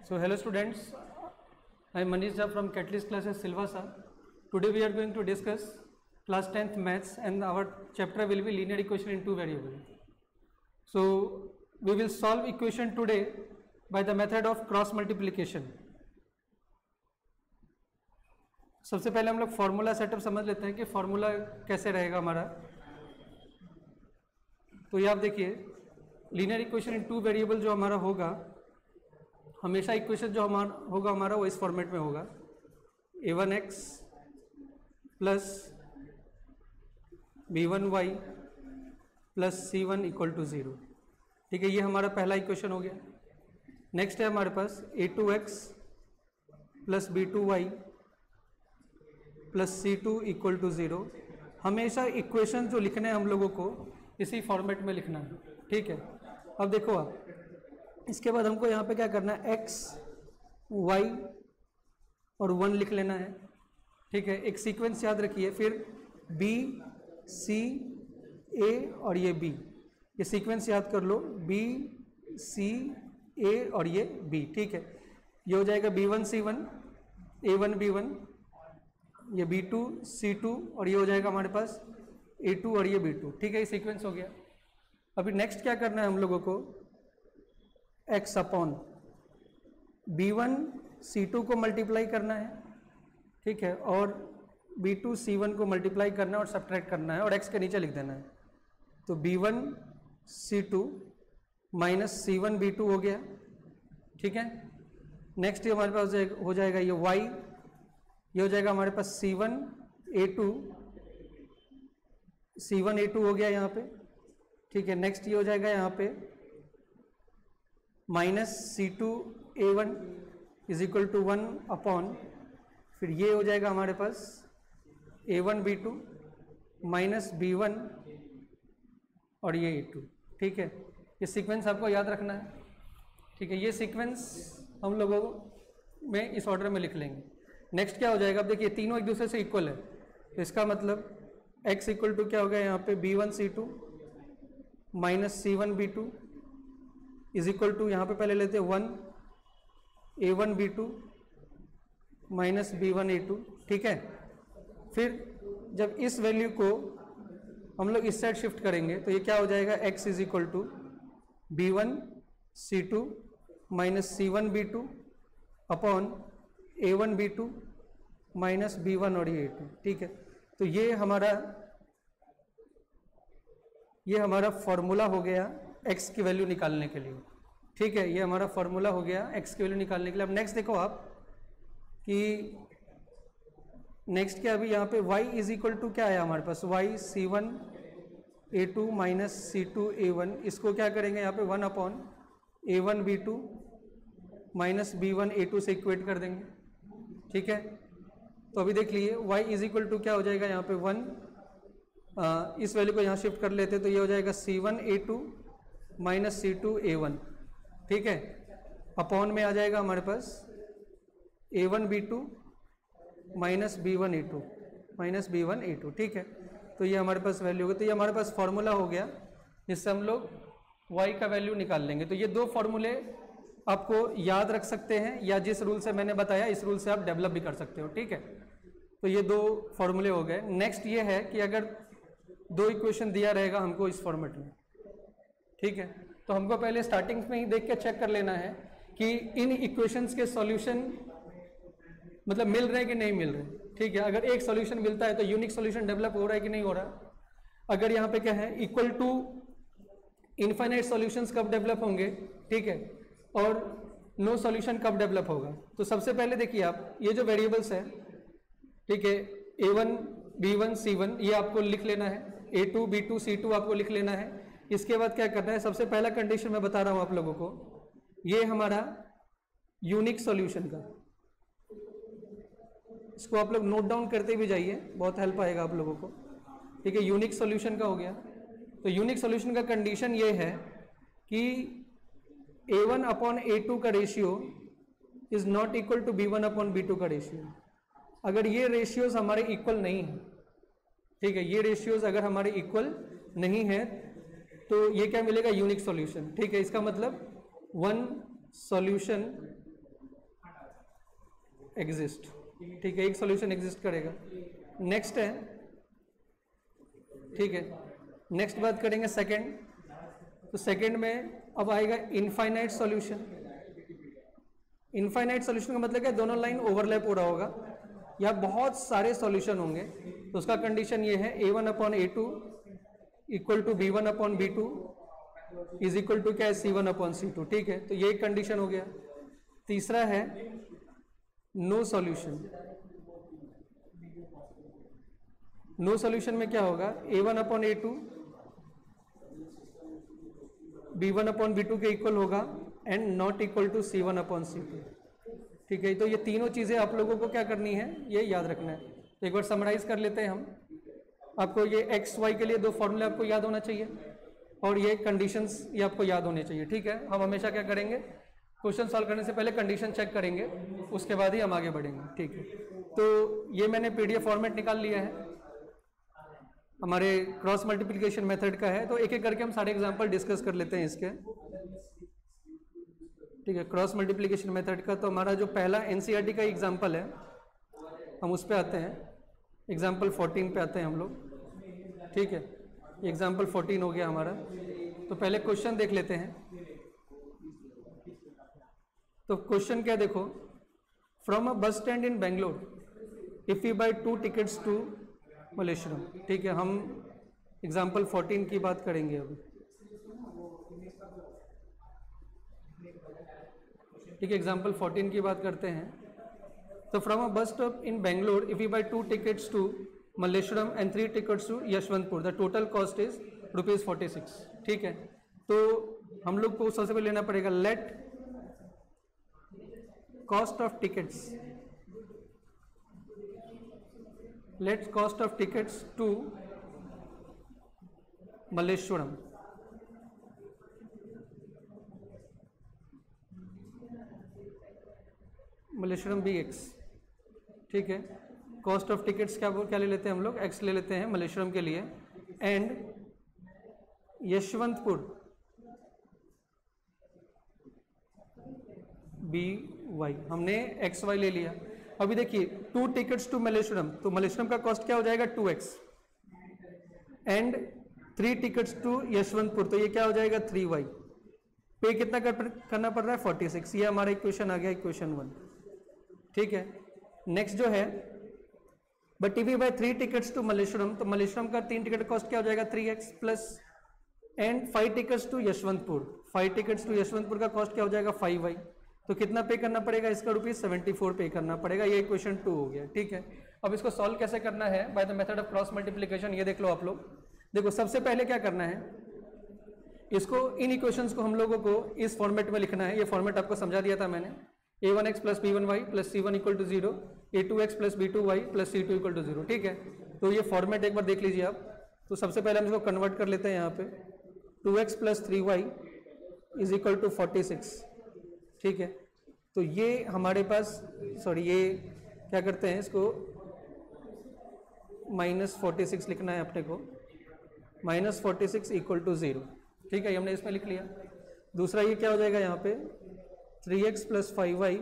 So hello students, I am Manish Jha from Catalyst classes Silvassa. Today we are going to discuss class 10th maths and our chapter will be linear equation in two variables. So we will solve equation today by the method of cross multiplication. सबसे पहले हम लोग formula setup समझ लेते हैं कि formula कैसे रहेगा हमारा. तो ये आप देखिए, linear equation in two variable जो हमारा होगा, हमेशा इक्वेशन जो हमारा होगा हमारा वो इस फॉर्मेट में होगा, a1x plus b1y plus c1 equal to 0. ठीक है, ये हमारा पहला इक्वेशन हो गया. नेक्स्ट है हमारे पास a2x plus b2y plus c2 equal to 0. हमेशा इक्वेशन जो लिखने हैं हम लोगों को इसी फॉर्मेट में लिखना है. ठीक है, अब देखो आप, इसके बाद हमको यहाँ पे क्या करना है, x y और 1 लिख लेना है. ठीक है, एक सीक्वेंस याद रखिए, फिर b c a और ये b, ये सीक्वेंस याद कर लो, b c a और ये b. ठीक है, ये हो जाएगा b1 c1 a1 b1, ये b2 c2 और ये हो जाएगा हमारे पास a2 और ये b2. ठीक है, ये सीक्वेंस हो गया. अभी नेक्स्ट क्या करना है हम लोगों को, x अपॉन b1 c2 को मल्टीप्लाई करना है. ठीक है, और b2 c1 को मल्टीप्लाई करना है और सब्ट्रैक्ट करना है और x के नीचे लिख देना है. तो b1 c2 minus c1 b2 हो गया. ठीक है, नेक्स्ट ये हमारे पास हो जाएगा ये y, ये हो जाएगा हमारे पास c1 a2 हो गया यहाँ पे. ठीक है, नेक्स्ट ये हो जाएगा यहाँ पे minus c2 a1 is equal to 1 upon, फिर ये हो जाएगा हमारे पास a1 b2 माइनस b1 और ये a2. ठीक है, ये सीक्वेंस आपको याद रखना है. ठीक है, ये सीक्वेंस हम लोगों में इस ऑर्डर में लिख लेंगे. नेक्स्ट क्या हो जाएगा, अब देखिए तीनों एक दूसरे से इक्वल है, तो इसका मतलब x इक्वल टू क्या हो गया यहाँ पे b1 c2 minus c1 b2 is equal to, यहाँ पे पहले लेते हैं 1 a1 b2 minus b1 a2. ठीक है, फिर जब इस वैल्यू को हम लोग इस साइड शिफ्ट करेंगे तो ये क्या हो जाएगा, x is equal to b1 c2 minus c1 b2 upon a1 b2 minus b1 और ये a2. ठीक है, तो ये हमारा फॉर्मूला हो गया x की वैल्यू निकालने के लिए. ठीक है, ये हमारा फॉर्मूला हो गया x की वैल्यू निकालने के लिए. अब नेक्स्ट देखो आप कि नेक्स्ट क्या, अभी यहाँ पे y इज इक्वल टू क्या है हमारे पास, y c1 a2 minus c2 a1, इसको क्या करेंगे यहाँ पे 1 upon a1 b2 minus b1 a2 से इक्वेट कर देंगे. ठीक है, तो अभी देख लिए y इज इक्वल टू क्या हो जाएगा यहाँ पे 1, इस वैल्यू को यहाँ शिफ्ट कर लेते तो ये हो जाएगा c1 a2 minus c2 a1. ठीक है, अपॉन में आ जाएगा हमारे पास a1 b2 minus b1 a2. ठीक है, तो ये हमारे पास वैल्यू होगी. तो ये हमारे पास फॉर्मूला हो गया जिससे हम लोग y का वैल्यू निकाल लेंगे. तो ये दो फॉर्मूले आपको याद रख सकते हैं, या जिस रूल से मैंने बताया इस रूल से आप डेवलप भी कर सकते हो. ठीक है, तो ये दो फॉर्मूले हो गए. नेक्स्ट ये है कि अगर दो इक्वेशन दिया रहेगा हमको इस फॉर्मेट में, ठीक है, तो हमको पहले स्टार्टिंग में ही देख के चेक कर लेना है कि इन इक्वेशंस के सॉल्यूशन मतलब मिल रहे हैं कि नहीं मिल रहे. ठीक है, अगर एक सॉल्यूशन मिलता है तो यूनिक सॉल्यूशन डेवलप हो रहा है कि नहीं हो रहा. अगर यहाँ पे क्या है, इक्वल टू इनफाइनाइट सॉल्यूशंस कब डेवलप होंगे, ठीक है, और नो सॉल्यूशन कब डेवलप होगा. तो सबसे पहले देखिए आप, ये जो वेरिएबल्स है, ठीक है, a1 b1 c1 ये आपको लिख लेना है, a2 b2 c2 आपको लिख लेना है. इसके बाद क्या करना है, सबसे पहला कंडीशन मैं बता रहा हूं आप लोगों को, ये हमारा यूनिक सॉल्यूशन का, इसको आप लोग नोट डाउन करते भी जाइए, बहुत हेल्प आएगा आप लोगों को. ठीक है, यूनिक सॉल्यूशन का हो गया. तो यूनिक सॉल्यूशन का कंडीशन ये है कि a1 अपॉन a2 का ratio is not equal to b1 upon b2 का रेशियो. अगर ये रेशियोज हमारे इक्वल नहीं है, ठीक है, ये रेशियोज अगर हमारे इक्वल नहीं है तो ये क्या मिलेगा, यूनिक सॉल्यूशन. ठीक है, इसका मतलब वन सॉल्यूशन एग्जिस्ट, ठीक है, एक सॉल्यूशन एग्जिस्ट करेगा। नेक्स्ट है, ठीक है, नेक्स्ट बात करेंगे सेकंड। तो सेकंड में अब आएगा इनफाइनाइट सॉल्यूशन। इनफाइनाइट सॉल्यूशन का मतलब क्या, दोनों लाइन ओवरलैप हो रहा होगा या बहुत सारे सॉल्यूशन होंगे। तो उसका कंडीशन ये है A1/A2 equal to B1/B2 is equal to क्या है, C1/C2, ठीक है। तो ये एक कंडीशन हो गया। तीसरा है नो सॉल्यूशन। नो सॉल्यूशन में क्या होगा, A1/A2 B1/B2 के इक्वल होगा and not equal to C1/C2, ठीक है। तो ये तीनों चीजें आप लोगों को क्या करनी है, ये याद रखना है। तो एक बार समराइज कर लेते हैं हम। आपको ये एक्स वाई के लिए दो फॉर्मूले आपको याद होना चाहिए और ये कंडीशंस ये आपको याद होने चाहिए, ठीक है। हम हमेशा क्या करेंगे, क्वेश्चन सॉल्व करने से पहले कंडीशन चेक करेंगे, उसके बाद ही हम आगे बढ़ेंगे, ठीक है। तो ये मैंने PDF फॉर्मेट निकाल लिया है, हमारे क्रॉस मल्टीप्लिकेशन मेथड का है। तो एक एक करके हम सारे एग्जांपल डिस्कस कर लेते हैं इसके, ठीक है। क्रॉस मल्टीप्लिकेशन मेथड का तो हमारा जो पहला NCERT का एग्जांपल है, हम उस पे आते हैं, एग्जांपल 14 पे आते हैं हम लोग, ठीक है। एग्जांपल 14 हो गया हमारा। तो पहले क्वेश्चन देख लेते हैं। तो क्वेश्चन क्या देखो, from a bus stand in Bangalore if you buy 2 tickets to Malleshwaram, ठीक है। हम एग्जांपल 14 की बात करेंगे अभी, ठीक है। एग्जांपल 14 की बात करते हैं। तो from a bus stop in Bangalore if you buy 2 tickets to Malleshwaram and 3 tickets to Yeshwantpur, the total cost is ₹46, ठीक है। तो हम लोग को सबसे पहले लेना पड़ेगा let cost of tickets, let cost of tickets to Malleshwaram, Malleshwaram BX, ठीक है। कॉस्ट ऑफ टिकट्स क्या ले लेते हैं हम लोग, X ले लेते हैं मल्लेश्वरम के लिए, एंड यशवंतपुर BY, हमने XY ले लिया। अभी देखिए 2 टिकट्स टू मल्लेश्वरम, तो मल्लेश्वरम का कॉस्ट क्या हो जाएगा 2X, and 3 tickets to Yesvantpur, तो ये क्या हो जाएगा 3Y। पे कितना करना पड़ रहा है 46, ये हमारा इक्वेशन आ गया, इक्वेशन 1, ठीक है। नेक्स्ट जो है, but if you buy 3 tickets to Malleshwaram, तो मल्लेश्वरम का 3 टिकट कॉस्ट क्या हो जाएगा 3X plus, and 5 tickets to Yeshwantpur, 5 tickets to Yeshwantpur का कॉस्ट क्या हो जाएगा 5Y। तो कितना पे करना पड़ेगा इसका, ₹74 पे करना पड़ेगा। ये इक्वेशन 2 हो गया, ठीक है। अब इसको सॉल्व कैसे करना है, by the method of cross multiplication. ये देख लो आप लोग, देखो सबसे पहले क्या करना है, इसको इन इक्वेशंस को हम लोगों को इस फॉर्मेट में लिखना है। ये फॉर्मेट आपको समझा दिया था मैंने, A1X plus B1Y plus C1 equal to 0, A2X plus B2Y plus C2 equal to 0, ठीक है। तो ये फॉर्मेट एक बार देख लीजिए आप। तो सबसे पहले हम इसको कन्वर्ट कर लेते हैं यहाँ पे, 2X plus 3Y is equal to 46, ठीक है। तो ये हमारे पास, सॉरी ये क्या करते हैं, इसको -46 लिखना है अपने को, -46 इक्वल टू 0, ठीक है। हमने इसमें लिख लिया। दूसरा ये क्या हो जाएगा यहाँ पे, 3X plus 5Y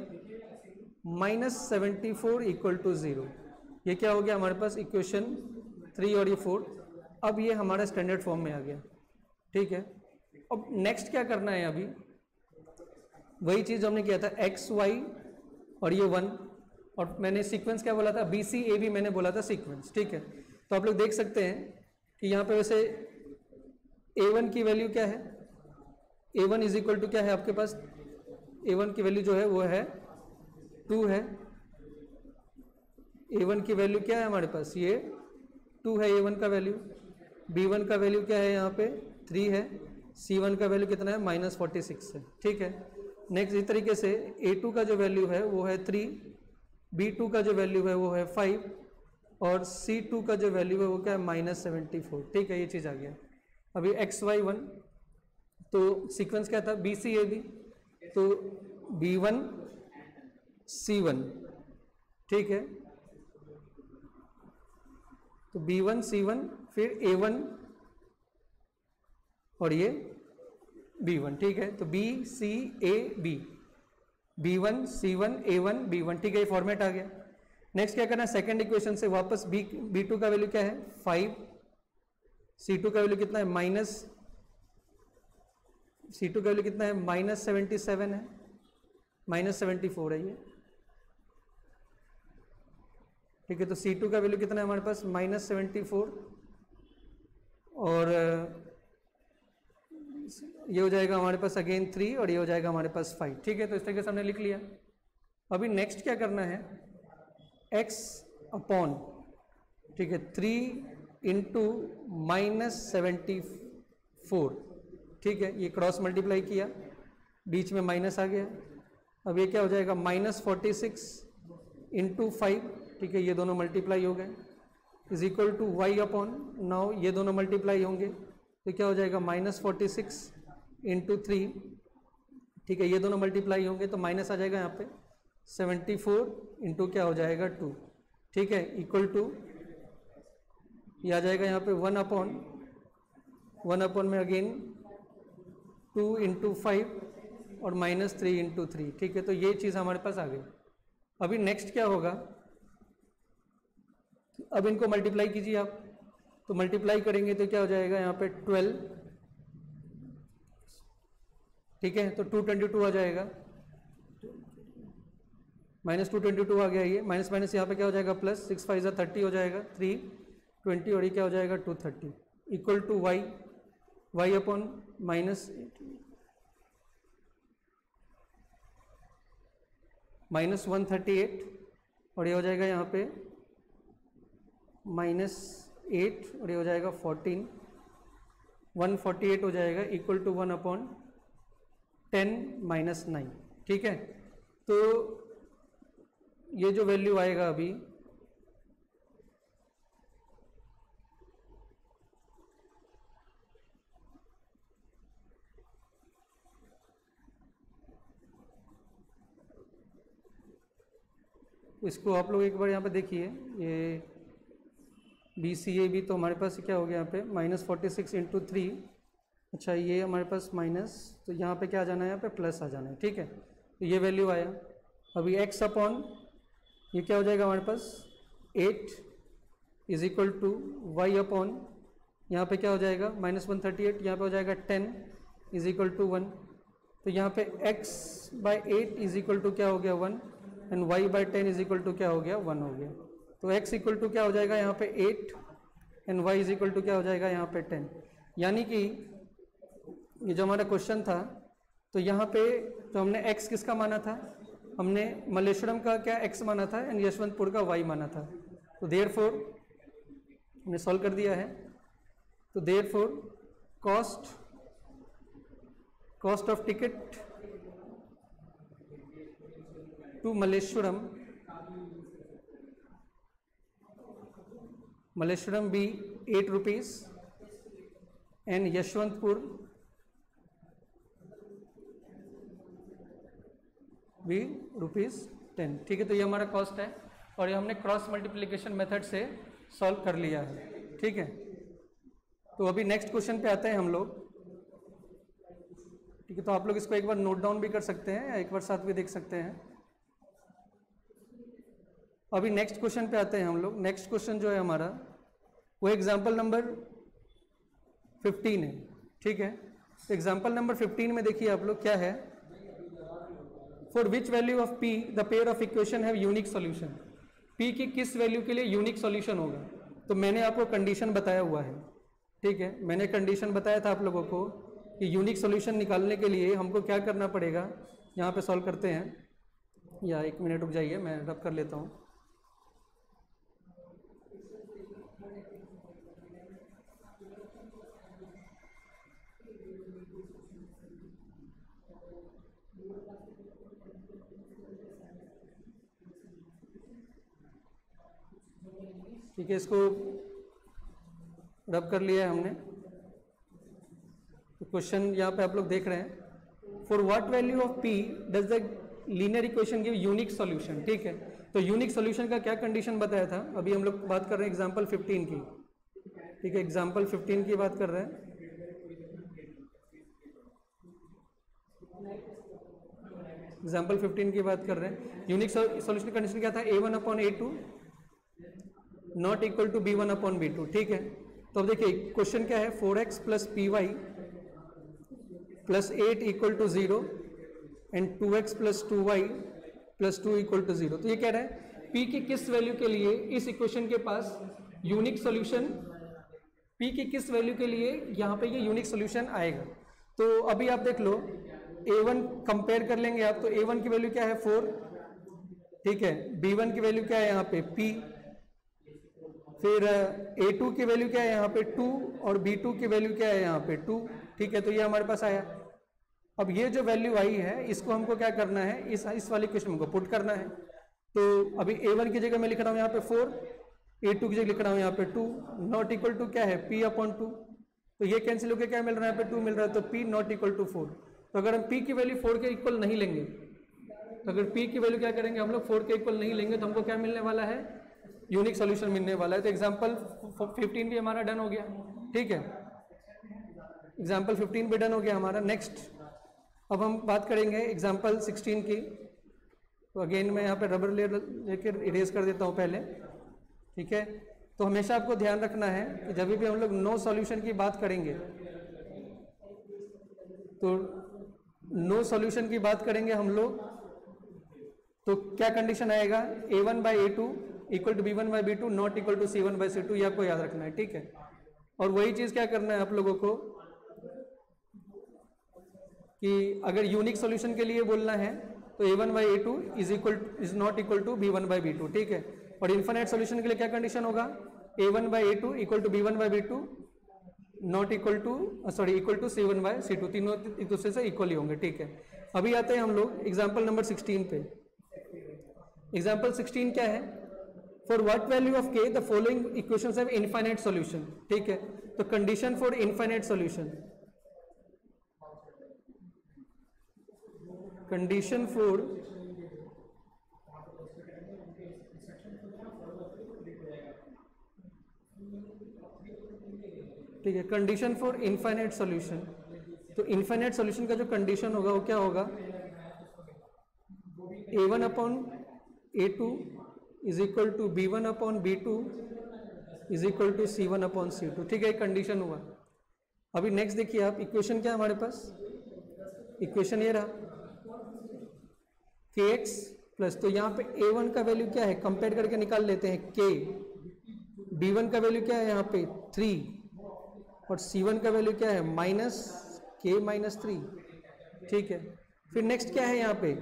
-74 equal to 0, ये क्या हो गया हमारे पास इक्वेशन 3 और ये 4। अब ये हमारा स्टैंडर्ड फॉर्म में आ गया, ठीक है। अब नेक्स्ट क्या करना है, अभी वही चीज़ हमने किया था, XY और ये 1, और मैंने सीक्वेंस क्या बोला था, BCAB मैंने बोला था सीक्वेंस, ठीक है। तो आप लोग देख सकते हैं कि यहाँ पे वैसे A1 की वैल्यू क्या है, A1 इज इक्वल टू क्या है आपके पास, A1 की वैल्यू जो है वो है 2 है। A1 की वैल्यू क्या है हमारे पास, ये 2 है A1 का वैल्यू। B1 का वैल्यू क्या है यहाँ पे 3 है। C1 का वैल्यू कितना है -46 है, ठीक है। नेक्स्ट इस तरीके से A2 का जो वैल्यू है वो है 3, B2 का जो वैल्यू है वो है 5, और C2 का जो वैल्यू है वो क्या है -74, ठीक है। ये चीज़ आ गया। अभी XY1, तो सीक्वेंस क्या था BCAB, तो B1 C1, ठीक है। तो B1 C1 फिर A1 और ये B1, ठीक है। तो BCAB, B1 C1 A1 B1, ठीक है, ये फॉर्मेट आ गया। नेक्स्ट क्या करना है, सेकंड इक्वेशन से वापस B2 का वैल्यू क्या है 5, C2 का वैल्यू कितना है C2 का वैल्यू कितना है -77 है, -74 है ये, ठीक है। तो C2 का वैल्यू कितना है हमारे पास -74, और ये हो जाएगा हमारे पास अगेन 3 और ये हो जाएगा हमारे पास 5, ठीक है। तो इस तरीके से हमने लिख लिया। अभी नेक्स्ट क्या करना है, x अपॉन, ठीक है, 3 इंटू -74, ठीक है, ये क्रॉस मल्टीप्लाई किया, बीच में माइनस आ गया। अब ये क्या हो जाएगा -46 इंटू 5, ठीक है, ये दोनों मल्टीप्लाई हो गए, is equal to y upon, now ये दोनों मल्टीप्लाई होंगे तो क्या हो जाएगा -46 इंटू 3, ठीक है, ये दोनों मल्टीप्लाई होंगे तो माइनस आ जाएगा यहाँ पे 74 इंटू क्या हो जाएगा 2, ठीक है, इक्वल टू ये आ जाएगा यहाँ पे 1 अपॉन में अगेन 2 इंटू 5 और -3 इंटू 3, ठीक है। तो ये चीज़ हमारे पास आ गई। अभी नेक्स्ट क्या होगा, अब इनको मल्टीप्लाई कीजिए आप, तो मल्टीप्लाई करेंगे तो क्या हो जाएगा यहाँ पे 12, ठीक है, तो 222 आ जाएगा, -222 आ गया, ये माइनस माइनस यहाँ पे क्या हो जाएगा प्लस, 6 5 30 हो जाएगा, 320 और ये क्या हो जाएगा 230, इक्वल टू y अपॉन -138 और ये हो जाएगा यहाँ पे -8 और ये हो जाएगा 14, 148 हो जाएगा, इक्वल टू 1 अपॉन 10 - 9, ठीक है। तो ये जो वैल्यू आएगा अभी, इसको आप लोग एक बार यहाँ पे देखिए, ये BCA भी तो हमारे पास क्या हो गया यहाँ पे -46 इंटू 3, अच्छा ये हमारे पास माइनस, तो यहाँ पे क्या आ जाना है, यहाँ पे प्लस आ जाना है, ठीक है। तो ये वैल्यू आया। अभी x अपॉन ये क्या हो जाएगा हमारे पास 8 is equal to y upon यहाँ पे क्या हो जाएगा -138, यहाँ पे हो जाएगा 10 इज इक्वल टू 1, तो यहाँ पे x/8 इज इक्वल टू क्या हो गया 1 and y/10 is equal to क्या हो गया 1 हो गया। तो x इक्वल टू क्या हो जाएगा यहाँ पे 8 and y is equal to क्या हो जाएगा यहाँ पे 10, यानी कि ये जो हमारा क्वेश्चन था, तो यहाँ पे जो हमने x किसका माना था, हमने मल्लेश्वरम का क्या x माना था एंड यशवंतपुर का y माना था। तो देयरफॉर हमने सॉल्व कर दिया है। तो therefore cost of ticket to Malleshwaram be 8 rupees and Yeshwantpur भी ₹10, ठीक है। तो ये हमारा कॉस्ट है और ये हमने क्रॉस मल्टीप्लिकेशन मेथड से सॉल्व कर लिया है, ठीक है। तो अभी नेक्स्ट क्वेश्चन पे आते हैं हम लोग, ठीक है। तो आप लोग इसको एक बार नोट डाउन भी कर सकते हैं या एक बार साथ भी देख सकते हैं। अभी नेक्स्ट क्वेश्चन पे आते हैं हम लोग। नेक्स्ट क्वेश्चन जो है हमारा वो एग्जाम्पल नंबर 15 है, ठीक है। तो एग्जाम्पल नंबर 15 में देखिए आप लोग क्या है, for which value of p the pair of equation have unique solution. p की किस वैल्यू के लिए यूनिक सॉल्यूशन होगा, तो मैंने आपको कंडीशन बताया हुआ है, ठीक है। मैंने कंडीशन बताया था आप लोगों को कि यूनिक सॉल्यूशन निकालने के लिए हमको क्या करना पड़ेगा। यहाँ पे सॉल्व करते हैं, या एक मिनट रुक जाइए, मैं रब कर लेता हूँ। ठीक है, इसको रब कर लिया है हमने। तो क्वेश्चन यहाँ पे आप लोग देख रहे हैं, for what value of p does the linear equation give unique solution, ठीक है। तो यूनिक सॉल्यूशन का क्या कंडीशन बताया था, अभी हम लोग बात कर रहे हैं एग्जांपल 15 की, ठीक है। एग्जांपल 15 की बात कर रहे हैं। एग्जाम्पल 15 की बात कर रहे हैं। यूनिक सॉल्यूशन कंडीशन क्या था, a1 upon a2 not equal to b1 upon b2, ठीक है। तो अब देखिए क्वेश्चन क्या है, 4x plus P Y plus 8 equal to 0 and 2x plus 2y plus 2 equal to 0। तो ये कह रहा है p की किस वैल्यू के लिए इस इक्वेशन के पास यूनिक सॉल्यूशन, p की किस वैल्यू के लिए यहाँ पे ये यूनिक सॉल्यूशन आएगा। तो अभी आप देख लो a1 कंपेयर कर लेंगे आप, तो a1 की वैल्यू क्या है 4, ठीक है। b1 की वैल्यू क्या है यहाँ पे p, फिर a2 की वैल्यू क्या है यहाँ पे 2 और b2 की वैल्यू क्या है यहाँ पे 2, ठीक है। तो ये हमारे पास आया। अब ये जो वैल्यू आई है इसको हमको क्या करना है, इस वाले क्वेश्चन को पुट करना है। तो अभी a1 की जगह मैं लिख रहा हूँ यहाँ पे 4, a2 की जगह लिख रहा हूँ यहाँ पे 2, नॉट इक्वल टू क्या है p अपॉन 2। तो ये कैंसिल होकर क्या मिल रहा है यहाँ पे 2 मिल रहा है, तो p नॉट इक्वल टू 4। तो अगर हम p की वैल्यू 4 के इक्वल नहीं लेंगे, तो अगर p की वैल्यू क्या करेंगे हम लोग 4 के इक्वल नहीं लेंगे, तो हमको क्या मिलने वाला है, यूनिक सॉल्यूशन मिलने वाला है। तो एग्जांपल 15 भी हमारा डन हो गया, ठीक है। एग्जांपल 15 भी डन हो गया हमारा। नेक्स्ट अब हम बात करेंगे एग्जांपल 16 की। तो अगेन मैं यहाँ पे रबर लेकर इरेज कर देता हूँ पहले, ठीक है। तो हमेशा आपको ध्यान रखना है कि जब भी हम लोग नो सॉल्यूशन की बात करेंगे, तो नो सॉल्यूशन की बात करेंगे हम लोग, तो क्या कंडीशन आएगा, a1 by a2 equal to b1 by b2 not equal to c1 by c2, ये आपको याद रखना है, ठीक है। और वही चीज क्या करना है आप लोगों को कि अगर यूनिक सॉल्यूशन के लिए बोलना है तो a1 by a2 is not equal to b1 by b2, ठीक है। और इन्फिनिट सॉल्यूशन के लिए क्या कंडीशन होगा, a1 by a2 equal to b1 by b2 not equal to equal to c1 by c2, तीनों एक दूसरे से इक्वल ही होंगे, ठीक है। अभी आते हैं हम लोग एग्जाम्पल नंबर 16 पे। एग्जाम्पल 16 क्या है, for what value of k the following equations have infinite solution, ठीक है। तो condition for infinite solution, condition for ठीक है, कंडीशन फॉर इनफाइनाइट सॉल्यूशन। तो इनफाइनाइट सॉल्यूशन का जो कंडीशन होगा वो क्या होगा, a1 upon a2 is equal to b1 upon b2 is equal to c1 upon c2, ठीक है। कंडीशन हुआ। अभी नेक्स्ट देखिए आप, इक्वेशन क्या है हमारे पास, इक्वेशन ये रहा kx प्लस, तो यहाँ पे a1 का वैल्यू क्या है, कंपेयर करके निकाल लेते हैं k, b1 का वैल्यू क्या है यहाँ पे 3 और c1 का वैल्यू क्या है माइनस k माइनस 3, ठीक है। फिर नेक्स्ट क्या है यहाँ पे,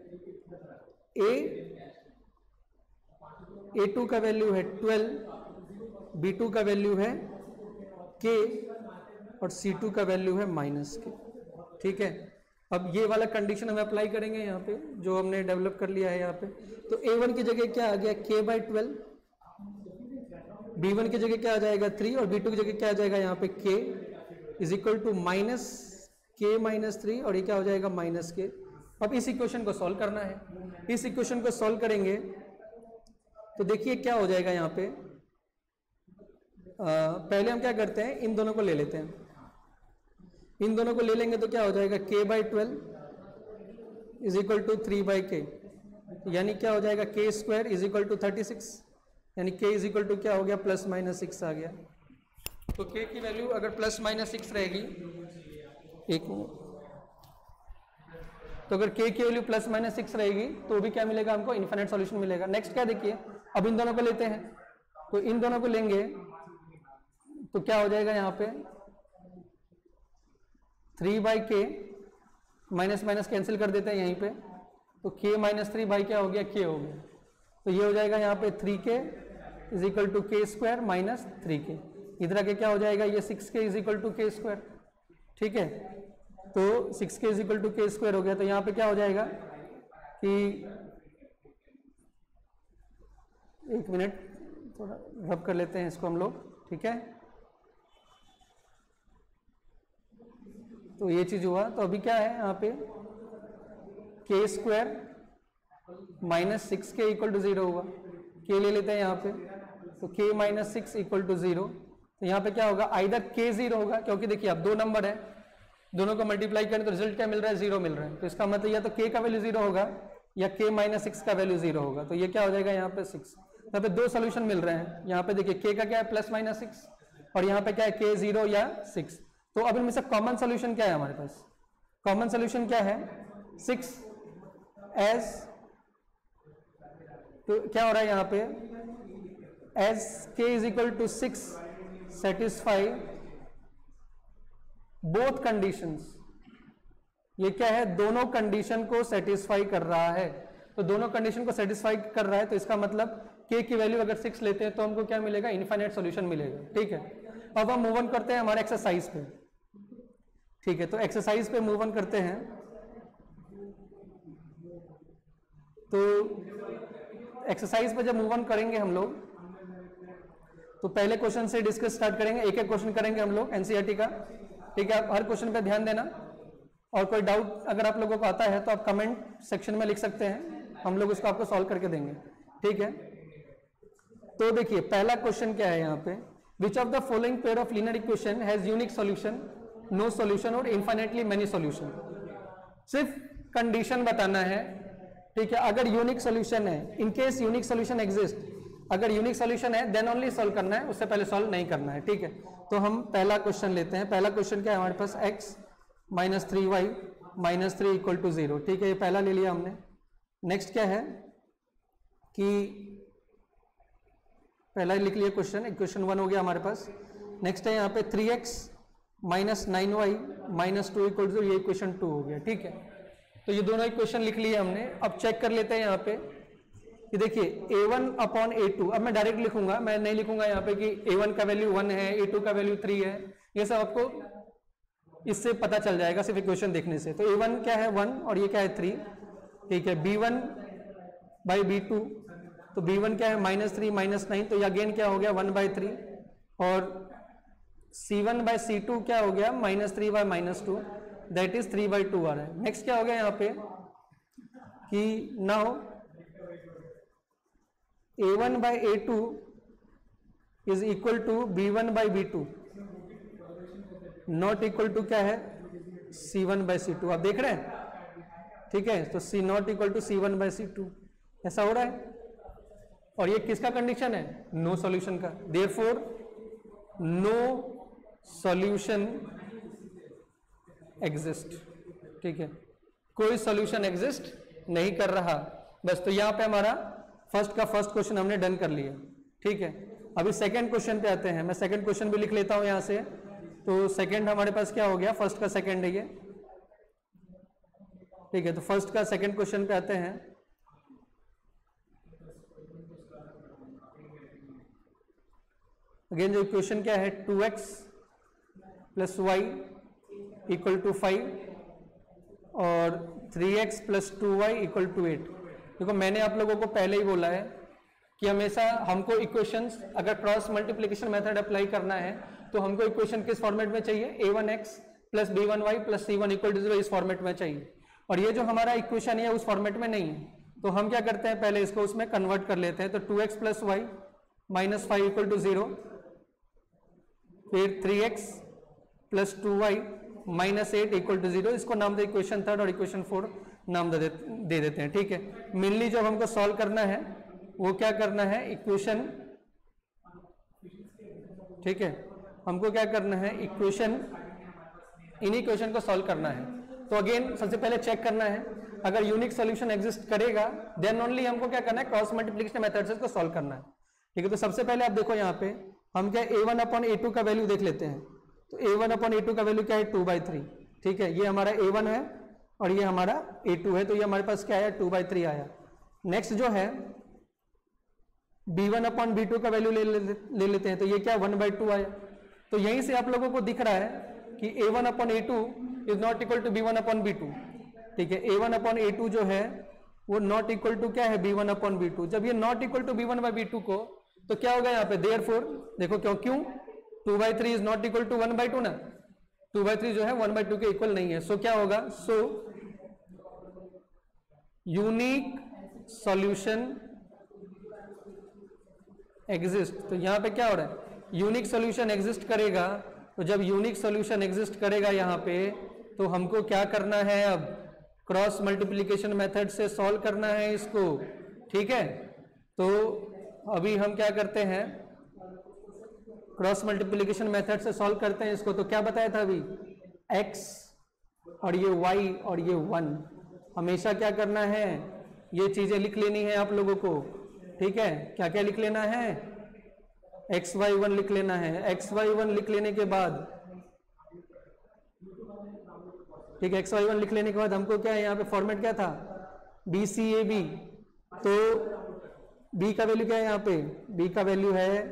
a2 का वैल्यू है 12, b2 का वैल्यू है k और c2 का वैल्यू है माइनस k, ठीक है। अब ये वाला कंडीशन हम अप्लाई करेंगे यहाँ पे जो हमने डेवलप कर लिया है यहाँ पे। तो a1 की जगह क्या आ गया k बाई 12, b1 की जगह क्या आ जाएगा 3 और b2 की जगह क्या आ जाएगा यहाँ पे k is equal to minus k minus 3 और ये क्या हो जाएगा माइनस k। अब इस इक्वेशन को सॉल्व करना है। इस इक्वेशन को सॉल्व करेंगे तो देखिए क्या हो जाएगा यहाँ पे, पहले हम क्या करते हैं, इन दोनों को ले लेते हैं। इन दोनों को ले लेंगे तो क्या हो जाएगा k by 12 is equal to 3 by k, यानी क्या हो जाएगा k square is equal to 36, यानी k इज इक्वल टू क्या हो गया प्लस माइनस 6 आ गया। तो k की वैल्यू अगर प्लस माइनस 6 रहेगी, एक मिनट, तो अगर k की वैल्यू प्लस माइनस 6 रहेगी तो भी क्या मिलेगा हमको, इनफिनिट सॉल्यूशन मिलेगा। नेक्स्ट क्या देखिए, अब इन दोनों को लेते हैं, तो इन दोनों को लेंगे तो क्या हो जाएगा यहाँ पे 3 बाई के, माइनस माइनस कैंसिल कर देते हैं यहीं पे, तो k माइनस 3 बाई क्या हो गया k हो गया। तो ये हो जाएगा यहाँ पे 3k is equal to k square minus 3k, इधर आके क्या हो जाएगा ये 6k is equal to k square, ठीक है। तो 6k is equal to k square हो गया। तो यहाँ पे क्या हो जाएगा कि, एक मिनट थोड़ा रब कर लेते हैं इसको हम लोग, ठीक है। तो ये चीज हुआ। तो अभी क्या है यहाँ पे k square minus 6k equal to 0 हुआ, k ले लेते हैं यहाँ पे, तो k माइनस 6 इक्वल टू 0। तो यहाँ पे क्या होगा, आइदर k 0 होगा, क्योंकि देखिए अब दो नंबर है, दोनों को मल्टीप्लाई करें तो रिजल्ट क्या मिल रहा है, 0 मिल रहा है। तो इसका मतलब या तो k का वैल्यू 0 होगा या k माइनस 6 का वैल्यू 0 होगा। तो ये क्या हो जाएगा यहाँ पे 6। यहाँ पे दो सोल्यूशन मिल रहे हैं। यहाँ पे देखिए k का क्या है प्लस माइनस 6 और यहाँ पे क्या है k 0 या 6। तो अब इनमें से कॉमन सोल्यूशन क्या है हमारे पास, कॉमन सोल्यूशन क्या है 6 एज, तो क्या हो रहा है यहाँ पे as k is equal to 6 satisfy both conditions. ये क्या है, दोनों कंडीशन को सेटिस्फाई कर रहा है। तो दोनों कंडीशन को सेटिस्फाई कर रहा है तो इसका मतलब k की वैल्यू अगर 6 लेते हैं तो हमको क्या मिलेगा, इनफाइनाइट सॉल्यूशन मिलेगा। ठीक है, अब हम मूव ऑन करते हैं हमारे एक्सरसाइज पे। ठीक है, तो एक्सरसाइज पे मूव ऑन करते हैं। तो एक्सरसाइज पे जब मूव ऑन करेंगे हम लोग तो पहले क्वेश्चन से डिस्कस स्टार्ट करेंगे, एक एक क्वेश्चन करेंगे हम लोग एनसीईआरटी का। ठीक है, आप हर क्वेश्चन पे ध्यान देना और कोई डाउट अगर आप लोगों को आता है तो आप कमेंट सेक्शन में लिख सकते हैं, हम लोग उसको आपको सॉल्व करके देंगे। ठीक है, तो देखिए पहला क्वेश्चन क्या है यहाँ पे, which of the following pair of linear equation has unique solution, no solution और इनफाइनाइटली मेनी सॉल्यूशन। सिर्फ कंडीशन बताना है। ठीक है, अगर यूनिक सॉल्यूशन है, in case unique solution exist, अगर यूनिक सॉल्यूशन है देन ओनली सॉल्व करना है, उससे पहले सॉल्व नहीं करना है। ठीक है, तो हम पहला क्वेश्चन लेते हैं। पहला क्वेश्चन क्या है हमारे पास, x minus 3y minus 3 equal to 0। ठीक है, ये पहला ले लिया हमने। नेक्स्ट क्या है कि पहला लिख लिया क्वेश्चन, इक्वेशन 1 हो गया हमारे पास। नेक्स्ट है यहाँ पे 3x minus 9y minus 2 equal to, ये इक्वेशन 2 हो गया। ठीक है, तो ये दोनों इक्वेशन लिख लिए हमने। अब चेक कर लेते हैं यहाँ पे कि देखिए a1 अपॉन a2, अब मैं डायरेक्ट लिखूंगा, मैं नहीं लिखूंगा यहाँ पे कि a1 का वैल्यू 1 है, a2 का वैल्यू 3 है, ये सब आपको इससे पता चल जाएगा सिर्फ इक्वेशन देखने से। तो a1 क्या है 1 और ये क्या है 3। ठीक है, b1 बाई b2, तो b1 क्या है माइनस 3 माइनस 9, तो ये अगेन क्या हो गया 1 बाई 3, और c1 बाई c2 क्या हो गया minus 3 by minus 2, that is 3 by 2 आ रहा है। नेक्स्ट क्या हो गया यहाँ पे कि now a1 by a2 is equal to b1 by b2 not equal to क्या है c1 बाई c2। आप देख रहे हैं। ठीक है, तो c not equal to c1 by c2 ऐसा हो रहा है। और ये किसका कंडीशन है, नो सॉल्यूशन का। Therefore no solution exist. ठीक है, कोई सॉल्यूशन एग्जिस्ट नहीं कर रहा। बस, तो यहां पे हमारा फर्स्ट का फर्स्ट क्वेश्चन हमने डन कर लिया। ठीक है, अभी सेकंड क्वेश्चन पे आते हैं। मैं सेकंड क्वेश्चन भी लिख लेता हूं यहां से। तो सेकंड हमारे पास क्या हो गया, फर्स्ट का सेकंड है ये। ठीक है, तो फर्स्ट का सेकंड क्वेश्चन पे आते हैं। अगेन जो इक्वेशन क्या है 2x plus y equal to 5 और 3x plus 2y equal to 8। देखो मैंने आप लोगों को पहले ही बोला है कि हमेशा हमको इक्वेशंस अगर क्रॉस मल्टीप्लिकेशन मेथड अप्लाई करना है तो हमको इक्वेशन किस फॉर्मेट में चाहिए, a1x plus b1y plus c1 equal to 0 इस फॉर्मेट में चाहिए। और ये जो हमारा इक्वेशन है उस फॉर्मेट में नहीं है, तो हम क्या करते हैं पहले इसको उसमें कन्वर्ट कर लेते हैं। तो 2x plus y minus 5 equal to 0, फिर 3x plus 2y minus 8 equal to 0, इसको नाम दे इक्वेशन 3 और इक्वेशन 4 नाम दे देते हैं। ठीक है, मेनली जब हमको सॉल्व करना है वो क्या करना है, इक्वेशन, ठीक है, हमको क्या करना है इक्वेशन, इन इक्वेशन को सॉल्व करना है। तो अगेन सबसे पहले चेक करना है अगर यूनिक सॉल्यूशन एग्जिस्ट करेगा देन ओनली हमको क्या करना है, क्रॉस मल्टीप्लिकेशन मेथड से इसको सॉल्व करना है। ठीक है, तो सबसे पहले आप देखो यहाँ पे हम क्या a1 अपॉन a2 का वैल्यू देख लेते हैं। तो a1 अपॉन a2 का वैल्यू क्या है 2/3। ठीक है, ये हमारा a1 है और ये हमारा a2 है, तो ये हमारे पास क्या आया 2/3 आया। नेक्स्ट जो है b1 अपॉन b2 का वैल्यू ले लेते हैं, तो ये क्या 1/2 आया। तो यहीं से आप लोगों को दिख रहा है कि a1 upon a2 is not equal to b1 upon b2। ठीक है, a1 अपॉन a2 जो है वो नॉट इक्वल टू क्या है b1 अपॉन b2। जब ये not equal to b1 by b2 को, तो क्या होगा यहाँ पे देयरफॉर, देखो क्यों 2/3 इज नॉट इक्वल टू 1/2 ना, 2/3 जो है 1/2 के इक्वल नहीं है। सो क्या होगा, सो यूनिक सॉल्यूशन एग्जिस्ट। तो यहां पे क्या हो रहा है, यूनिक सॉल्यूशन एग्जिस्ट करेगा। तो जब यूनिक सॉल्यूशन एग्जिस्ट करेगा यहाँ पे तो हमको क्या करना है, अब क्रॉस मल्टीप्लिकेशन मेथड से सॉल्व करना है इसको, ठीक है। तो अभी हम क्या करते हैं, क्रॉस मल्टीप्लिकेशन मेथड से सॉल्व करते हैं इसको। तो क्या बताया था अभी, x और ये y और ये 1, हमेशा क्या करना है, ये चीजें लिख लेनी है आप लोगों को, ठीक है। क्या क्या लिख लेना है, x y 1 लिख लेना है। x y 1 लिख लेने के बाद, ठीक है, x y 1 लिख लेने के बाद हमको क्या है, यहाँ पे फॉर्मेट क्या था, b c a b। तो b का वैल्यू क्या है यहाँ पे, b का वैल्यू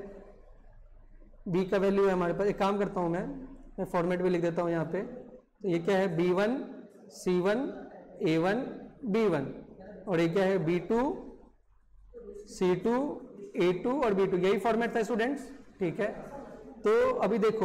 है हमारे पास, एक काम करता हूँ मैं फॉर्मेट भी लिख देता हूँ यहाँ पे। तो ये क्या है, b1 c1 a1 b1, और ये क्या है, b2 c2 a2 और b2, यही फॉर्मेट था स्टूडेंट्स, ठीक है। तो अभी देखो,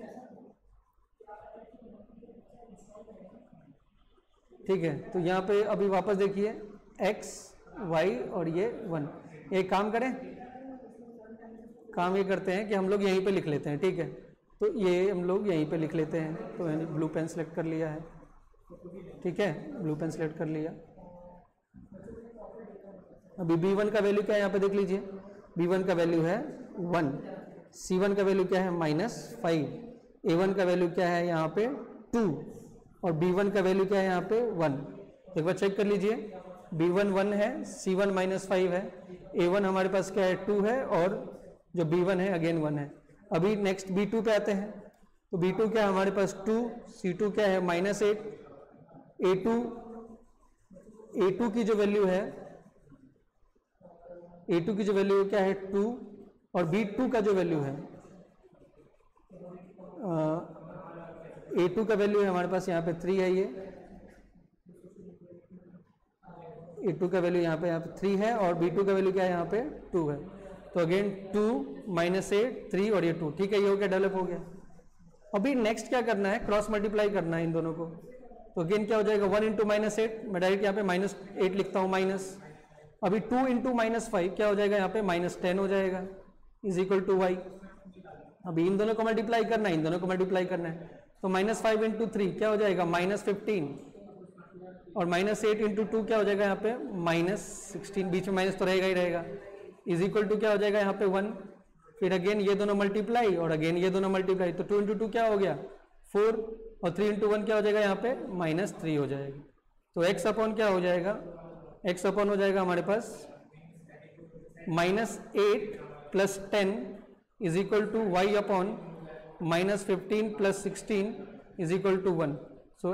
ठीक है, तो यहाँ पे अभी वापस देखिए x y और ये 1, एक काम करें, काम ये करते हैं कि हम लोग यहीं पे लिख लेते हैं, ठीक है। तो ये हम लोग यहीं पे लिख लेते हैं। तो मैंने ब्लू पेन सेलेक्ट कर लिया है, ठीक है, ब्लू पेन सेलेक्ट कर लिया। अभी b1 का वैल्यू क्या है यहाँ पे देख लीजिए, b1 का वैल्यू है 1, c1 का वैल्यू क्या है -5, a1 का वैल्यू क्या है यहाँ पे 2, और b1 का वैल्यू क्या है यहाँ पे 1। एक बार चेक कर लीजिए, b1 1 है, c1 -5 है, a1 हमारे पास क्या है 2 है, और जो b1 है अगेन 1 है। अभी नेक्स्ट b2 पे आते हैं। तो b2 क्या है हमारे पास 2, c2 क्या है -8, a2 की जो वैल्यू है, a2 की जो वैल्यू क्या है 2, और b2 का जो वैल्यू है a2 का वैल्यू है हमारे पास यहाँ पे 3 है, ये a2 का वैल्यू यहाँ पे 3 है, और b2 का वैल्यू क्या है यहाँ पे 2 है। तो अगेन 2 -8 3 और ये 2, ठीक है, ये हो गया, डेवलप हो गया। अभी नेक्स्ट क्या करना है, क्रॉस मल्टीप्लाई करना है इन दोनों को। तो अगेन क्या हो जाएगा, 1 × -8, मैं डायरेक्ट यहाँ पे -8 लिखता हूँ माइनस। अभी 2 × -5 क्या हो जाएगा यहाँ पे -10 हो जाएगा, इज इक्वल टू y। अभी इन दोनों को मल्टीप्लाई करना है, इन दोनों को मल्टीप्लाई करना है। तो -5 × 3 क्या हो जाएगा -15, और -8 × 2 क्या हो जाएगा यहाँ पे -16, बीच में माइनस तो रहेगा ही रहेगा, इज इक्वल टू क्या हो जाएगा यहाँ पे 1। फिर अगेन ये दोनों मल्टीप्लाई, और अगेन ये दोनों मल्टीप्लाई, तो 2 × 2 क्या हो गया 4, और 3 × 1 क्या हो जाएगा यहाँ पे -3 हो जाएगा। तो x अपॉन क्या हो जाएगा, x अपॉन हो जाएगा हमारे पास -8 + 10 is equal to y upon -15 + 16 is equal to 1। So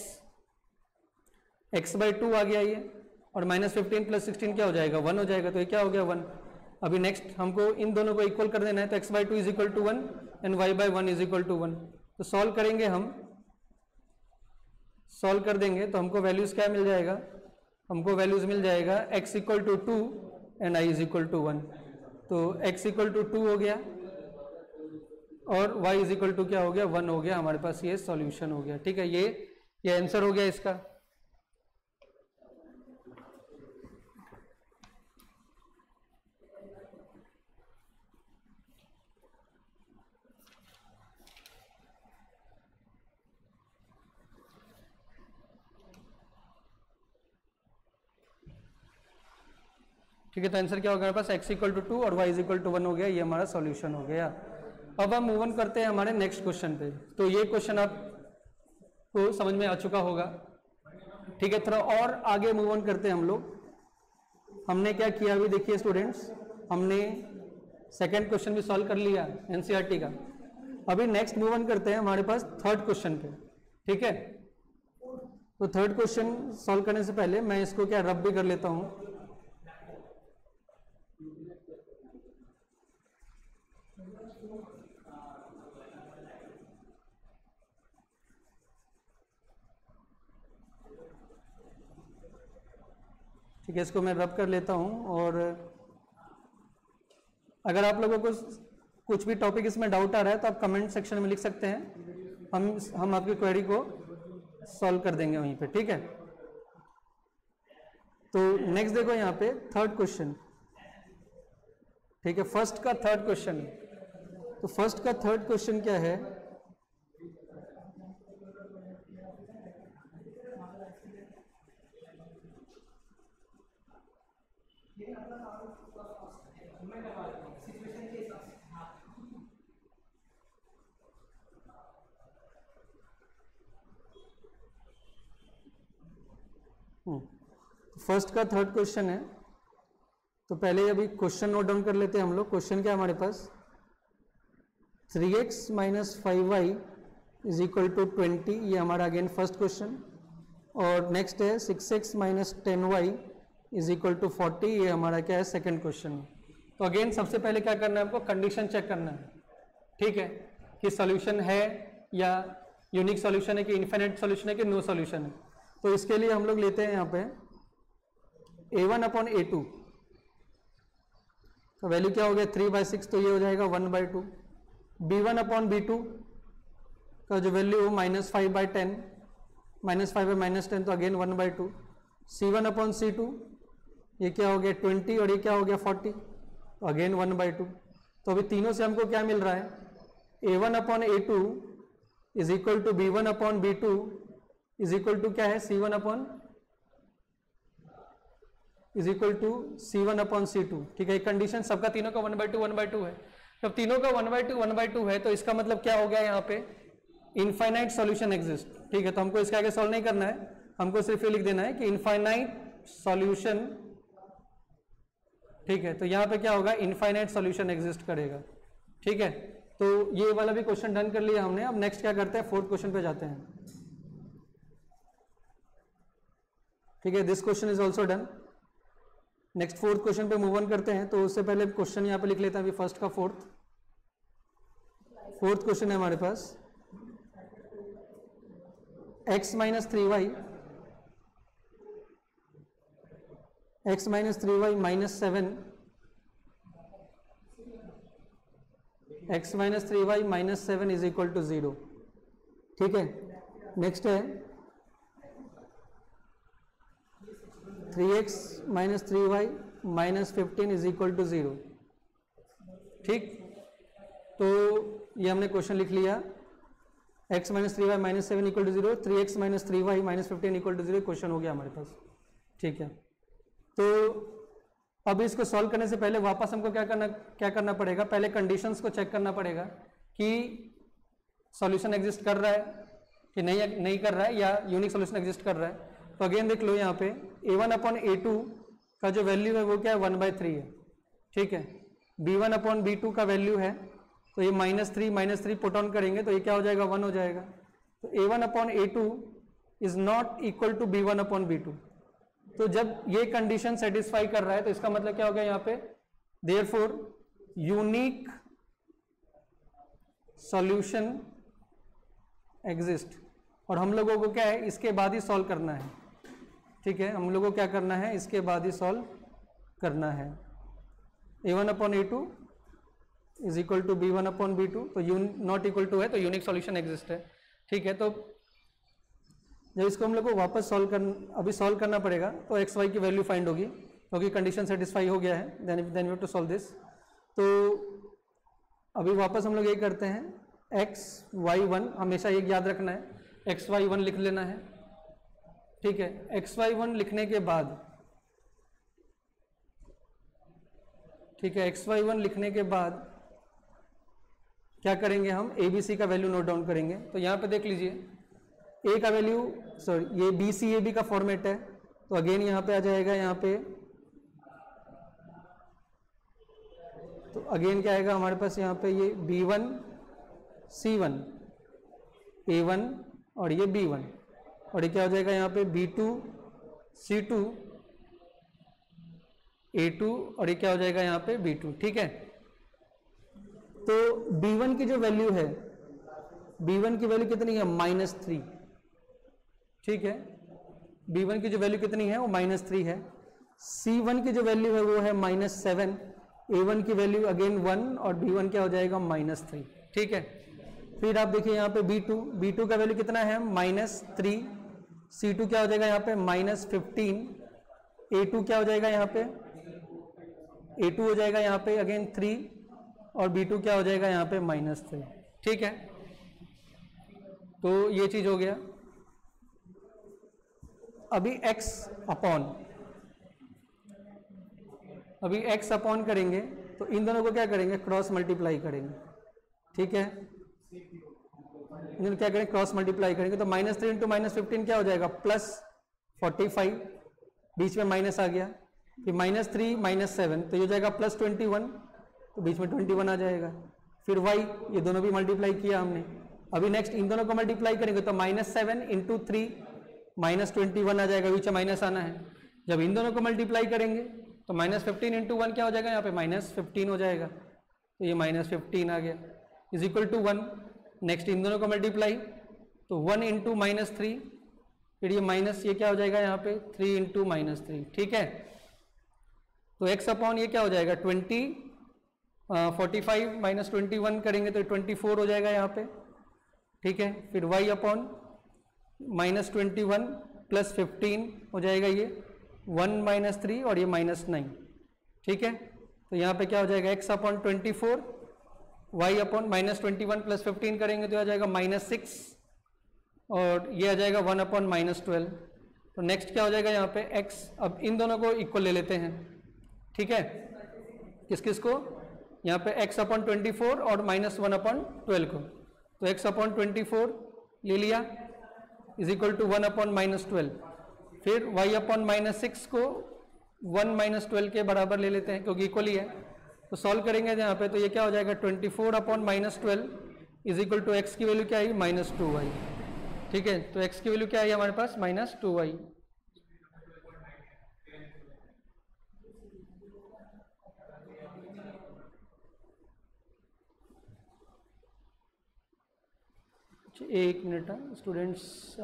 x/2 आ गया ये, और -15 + 16 क्या हो जाएगा 1 हो जाएगा। तो ये क्या हो गया 1। अभी नेक्स्ट हमको इन दोनों को इक्वल कर देना है। तो x/2 is equal to 1 and y/1 is equal to 1। तो सॉल्व करेंगे, हम सॉल्व कर देंगे तो हमको वैल्यूज क्या मिल जाएगा, हमको वैल्यूज मिल जाएगा x equal to 2 and y is equal to 1। तो x इक्वल टू 2 हो गया और y इज इक्वल टू क्या हो गया 1 हो गया। हमारे पास ये सॉल्यूशन हो गया, ठीक है, ये आंसर हो गया इसका। ठीक है, तो आंसर क्या होगा हमारे पास x इक्वल टू 2 और y इज इक्वल टू 1 हो गया। ये हमारा सॉल्यूशन हो गया। अब हम मूव ऑन करते हैं हमारे नेक्स्ट क्वेश्चन पे। तो ये क्वेश्चन आपको समझ में आ चुका होगा, ठीक है। थोड़ा और आगे मूव ऑन करते हैं हम लोग। हमने क्या किया अभी देखिए स्टूडेंट्स, हमने सेकंड क्वेश्चन भी सॉल्व कर लिया एनसीईआरटी का। अभी नेक्स्ट मूव ऑन करते हैं हमारे पास थर्ड क्वेश्चन पे, ठीक है। तो थर्ड क्वेश्चन सॉल्व करने से पहले मैं इसको क्या रब भी कर लेता हूँ। ठीक है, इसको मैं रब कर लेता हूं। और अगर आप लोगों को कुछ भी टॉपिक इसमें डाउट आ रहा है तो आप कमेंट सेक्शन में लिख सकते हैं, हम आपकी क्वेरी को सॉल्व कर देंगे वहीं पे, ठीक है। तो नेक्स्ट देखो यहाँ पे थर्ड क्वेश्चन, ठीक है, फर्स्ट का थर्ड क्वेश्चन। तो फर्स्ट का थर्ड क्वेश्चन क्या है, फर्स्ट का थर्ड क्वेश्चन है, तो पहले अभी क्वेश्चन नोट डाउन कर लेते हैं हम लोग। क्वेश्चन क्या है हमारे पास, 3x minus 5y is equal to 20, ये हमारा अगेन फर्स्ट क्वेश्चन। और नेक्स्ट है 6x minus 10y is equal to 40, ये हमारा क्या है सेकंड क्वेश्चन। तो अगेन सबसे पहले क्या करना है, आपको कंडीशन चेक करना है, ठीक है, कि सॉल्यूशन है या यूनिक सॉल्यूशन है, कि इनफाइनाइट सॉल्यूशन है, कि नो सॉल्यूशन है। तो इसके लिए हम लोग लेते हैं यहाँ पे a1 अपॉन a2 का वैल्यू क्या हो गया 3/6, तो ये हो जाएगा 1/2। b1 अपॉन b2 का जो वैल्यू हो -5/10, -5/-10, तो अगेन 1/2। c1 अपॉन c2 ये क्या हो गया 20 और ये क्या हो गया 40, तो अगेन 1/2। तो अभी तीनों से हमको क्या मिल रहा है, a1 upon a2 is equal to b1 upon b2 is equal to क्या है c1 upon is equal to c1 upon c2, ठीक है। कंडीशन सबका तीनों का 1/2 है। जब तीनों का 1/2 है तो इसका मतलब क्या हो गया यहाँ पे, इनफाइनाइट सॉल्यूशन एग्जिस्ट, ठीक है। तो हमको इसके आगे सॉल्व नहीं करना है, हमको सिर्फ ये लिख देना है कि इनफाइनाइट सॉल्यूशन, ठीक है। तो यहाँ पे क्या होगा, इनफाइनाइट सॉल्यूशन एग्जिस्ट करेगा, ठीक है। तो ये वाला भी क्वेश्चन डन कर लिया हमने। अब नेक्स्ट क्या करते हैं, फोर्थ क्वेश्चन पे जाते हैं, ठीक है। This question is also done. Next fourth question पे मूव ऑन करते हैं। तो उससे पहले क्वेश्चन यहाँ पे लिख लेते हैं, अभी फर्स्ट का फोर्थ क्वेश्चन है हमारे पास, x minus 3y minus 7, x minus 3y minus 7 is equal to 0, ठीक है। नेक्स्ट है 3x minus 3y minus 15 is equal to 0, ठीक। तो ये हमने क्वेश्चन लिख लिया, x minus 3y minus 7 equal to 0, 3x minus 3y minus 15 equal to 0, question हो गया हमारे पास, ठीक है। तो अब इसको सॉल्व करने से पहले वापस हमको क्या करना पड़ेगा, पहले कंडीशंस को चेक करना पड़ेगा कि सॉल्यूशन एग्जिस्ट कर रहा है कि नहीं कर रहा है, या यूनिक सॉल्यूशन एग्जिस्ट कर रहा है। तो अगेन देख लो यहाँ पे a1 अपॉन a2 का जो वैल्यू है वो क्या है 1/3 है, ठीक है। b1 अपॉन b2 का वैल्यू है, तो ये -3 पुट ऑन करेंगे तो ये क्या हो जाएगा 1 हो जाएगा। तो a1 upon a2 is not equal to b1 upon b2। तो जब ये कंडीशन सेटिस्फाई कर रहा है तो इसका मतलब क्या हो गया यहाँ पे, देयरफॉर यूनिक सॉल्यूशन एग्जिस्ट। और हम लोगों को क्या है इसके बाद ही सॉल्व करना है, ठीक है। हम लोगों को क्या करना है, इसके बाद ही सॉल्व करना है। a1 upon a2 is equal to b1 upon b2, तो नॉट इक्वल टू है तो यूनिक सॉल्यूशन एग्जिस्ट है, ठीक है। तो जब इसको हम लोग को वापस अभी सॉल्व करना पड़ेगा तो एक्स वाई की वैल्यू फाइंड होगी, क्योंकि कंडीशन सेटिस्फाई हो गया है, then we have to solve this. तो अभी वापस हम लोग यही करते हैं, xy1 हमेशा ये याद रखना है, xy1 लिख लेना है, ठीक है। xy1 लिखने के बाद, ठीक है, xy1 लिखने के बाद क्या करेंगे, हम abc का वैल्यू नोट डाउन करेंगे। तो यहाँ पे देख लीजिए a का वैल्यू, सॉरी ये bcab का फॉर्मेट है, तो अगेन यहाँ पे आ जाएगा, यहाँ पे तो अगेन क्या आएगा हमारे पास, यहाँ पे ये b1 c1 a1 और ये b1, और ये क्या हो जाएगा यहाँ पे b2 c2 a2 और ये क्या हो जाएगा यहाँ पे b2, ठीक है। तो b1 की जो वैल्यू है, b1 की वैल्यू कितनी है -3, ठीक है। b1 की जो वैल्यू कितनी है वो -3 है। c1 की जो वैल्यू है वो है -7, a1 की वैल्यू अगेन 1 और b1 क्या हो जाएगा -3, ठीक है। फिर आप देखिए यहाँ पे b2 का वैल्यू कितना है -3, c2 क्या हो जाएगा यहाँ पे -15, a2 क्या हो जाएगा यहाँ पे a2 हो जाएगा यहाँ पे अगेन 3 और b2 क्या हो जाएगा यहाँ पे -3, ठीक है। तो ये चीज हो गया। अभी x अपॉन करेंगे तो इन दोनों को क्या करेंगे, क्रॉस मल्टीप्लाई करेंगे, ठीक है। इन दोनों क्या करेंगे, क्रॉस मल्टीप्लाई करेंगे, तो -3 × -15 क्या हो जाएगा +45, बीच में माइनस आ गया, फिर -3 -7 तो ये हो जाएगा +21, तो बीच में 21 आ जाएगा। फिर y, ये दोनों भी मल्टीप्लाई किया हमने। अभी नेक्स्ट इन दोनों को मल्टीप्लाई करेंगे तो -7 × 3 -21 आ जाएगा, बीच में माइनस आना है। जब इन दोनों को मल्टीप्लाई करेंगे तो -15 × 1 क्या हो जाएगा, यहाँ पे -15 हो जाएगा, तो ये -15 आ गया इज इक्वल टू 1। नेक्स्ट इन दोनों को मल्टीप्लाई तो 1 × -3, फिर ये माइनस, ये क्या हो जाएगा यहाँ पे 3 × -3, ठीक है। तो x अपॉन ये क्या हो जाएगा 20, 45 -21 करेंगे तो 24 हो जाएगा यहाँ पे, ठीक है। फिर y अपॉन -21 + 15 हो जाएगा ये 1 - 3 और ये -9, ठीक है। तो यहाँ पे क्या हो जाएगा x अपॉन 24, y अपॉन -21 + 15 करेंगे तो आ जाएगा -6 और ये आ जाएगा 1 अपॉन -12। तो नेक्स्ट क्या हो जाएगा यहाँ पे x, अब इन दोनों को इक्वल ले लेते हैं, ठीक है। किस किस को, यहाँ पे x अपॉन 24 और -1 अपॉन 12 को, तो x अपॉन 24 ले लिया इज इक्वल टू 1 अपॉन -12। फिर y अपॉन -6 को 1 - 12 के बराबर ले लेते हैं क्योंकि इक्वल ही है, तो सॉल्व करेंगे यहाँ पे तो ये क्या हो जाएगा 24 upon -12 is equal to x की वैल्यू क्या आई -2y, ठीक है। तो x की वैल्यू क्या आई हमारे पास -2y। एक मिनट स्टूडेंट्स,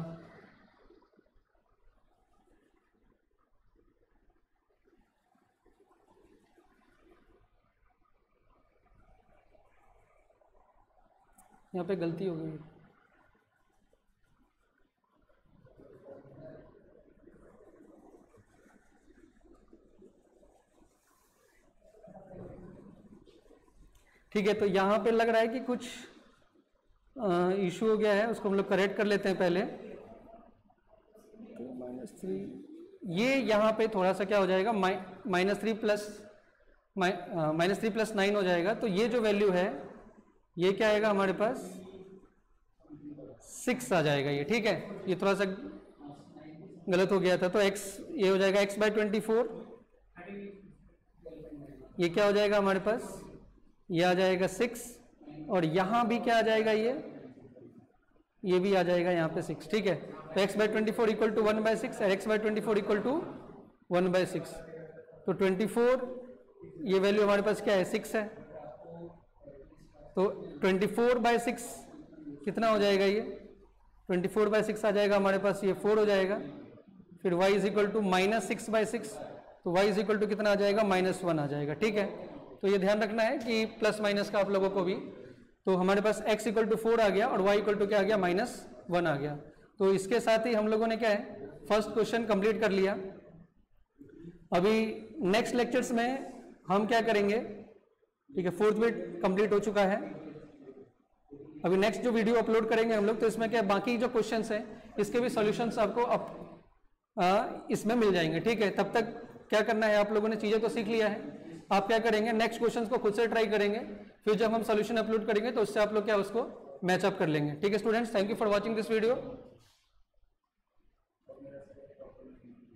यहाँ पे गलती हो गई। ठीक है, तो यहाँ पे लग रहा है कि कुछ इशू हो गया है, उसको हम लोग करेक्ट कर लेते हैं पहले। तो -3 ये यहाँ पे थोड़ा सा क्या हो जाएगा -3 + 9 हो जाएगा, तो ये जो वैल्यू है ये क्या आएगा हमारे पास 6 आ जाएगा ये, ठीक है। ये थोड़ा सा गलत हो गया था, तो x ये हो जाएगा x/24, ये क्या हो जाएगा हमारे पास, ये आ जाएगा 6 और यहाँ भी क्या आ जाएगा ये भी आ जाएगा यहाँ पे 6, ठीक है। तो x/24 इक्वल टू 1/6 और x/24 इक्वल टू 1/6, तो 24 ये वैल्यू हमारे पास क्या है 6 है, तो 24/6 कितना हो जाएगा ये 24/6 आ जाएगा हमारे पास, ये 4 हो जाएगा। फिर y इज इक्वल टू -6/6, तो y इज इक्वल टू कितना आ जाएगा -1 आ जाएगा, ठीक है। तो ये ध्यान रखना है कि प्लस माइनस का आप लोगों को भी। तो हमारे पास x इक्वल टू 4 आ गया और y इक्वल टू क्या आ गया -1 आ गया। तो इसके साथ ही हम लोगों ने क्या है फर्स्ट क्वेश्चन कंप्लीट कर लिया। अभी नेक्स्ट लेक्चर्स में हम क्या करेंगे, ठीक है, फोर्थ बिट कंप्लीट हो चुका है। अभी नेक्स्ट जो वीडियो अपलोड करेंगे हम लोग, तो इसमें क्या बाकी जो क्वेश्चंस हैं इसके भी सॉल्यूशंस आपको इसमें मिल जाएंगे, ठीक है। तब तक क्या करना है, आप लोगों ने चीज़ें तो सीख लिया है, आप क्या करेंगे नेक्स्ट क्वेश्चंस को खुद से ट्राई करेंगे, फिर जब हम सॉल्यूशन अपलोड करेंगे तो उससे आप लोग क्या उसको मैचअप कर लेंगे, ठीक है students. Thank you for watching this video.